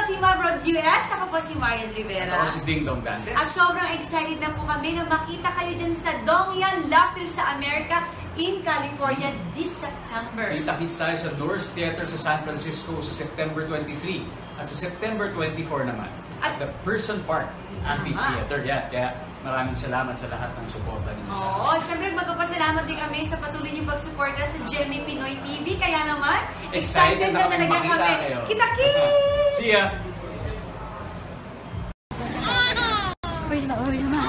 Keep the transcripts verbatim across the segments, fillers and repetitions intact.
Team Abroad U S. Ako po si Marian Rivera. Ako si Dingdong Dantes. At sobrang excited na po kami na makita kayo dyan sa DongYan Laughter sa Amerika in California this September. Kita-kits tayo sa Nourse Theater sa San Francisco sa September twenty-three. At sa September twenty-four naman, at the Pearson Park, Amphitheatre. Yan, kaya maraming salamat sa lahat ng suporta ninyo sa amin. Oo, syempre magpapasalamat din kami sa patuloy niyong pagsuporta sa G M A Pinoy T V. Kaya naman, excited, excited na, na talaga makita kami. Kayo. Kita-kits! See ya! Where's my, where's my...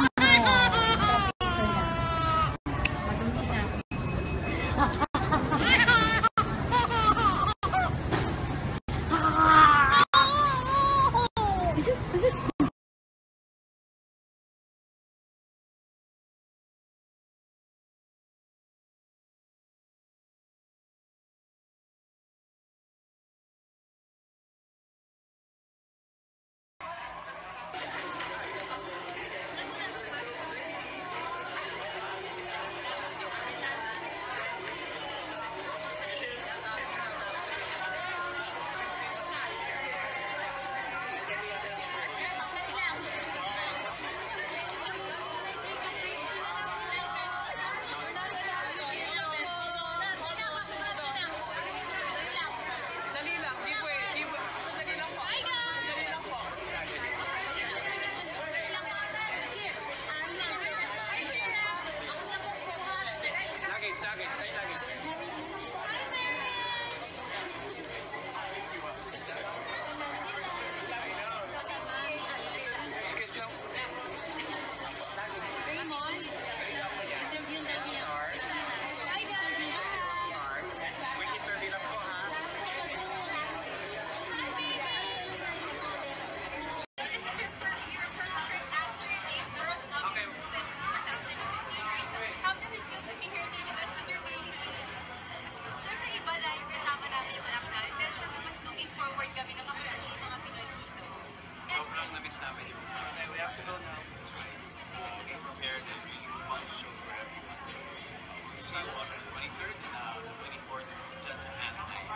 We have to go now. That's right. Uh, we prepared a really fun show for everyone. So we'll see you on the twenty-third and uh, the twenty-fourth just in Anaheim.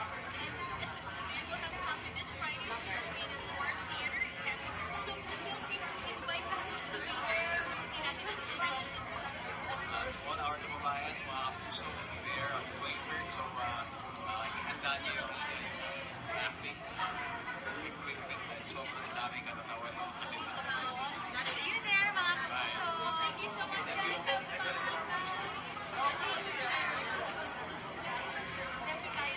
One hour na mabayan sa mga kapuso will be there on the twenty-third. So uh, uh, ihanda niyo yung traffic. Very quick and so ang daming katatawan ng See you there, mga kapuso. Thank you so much. Selfie tayo.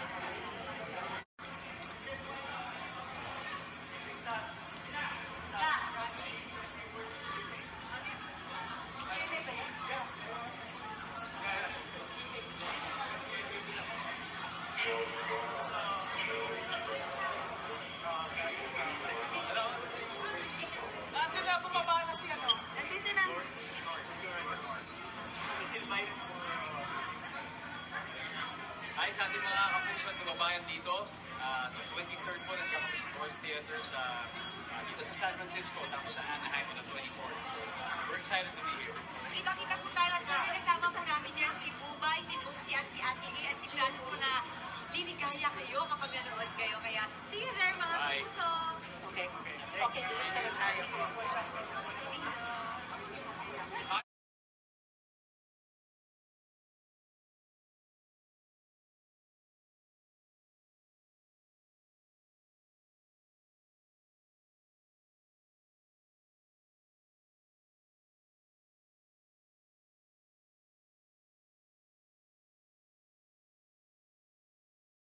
Hi sa ating mga kapuso at kababayan dito. Uh, sa twenty-third po nagkakaroon sa Nourse Theater sa, uh, dito sa San Francisco, tapos sa Anaheim on the twenty-fourth. So uh, we're excited to be here. Kita-kita po tayo at syempre kasama po namin yan si Bubay, si Bubsy at si Ate Gay at sigurado po na liligaya kayo kapag nanood kayo. Kaya see you there mga kapuso! Okay, okay. Okay, dito sa tayo.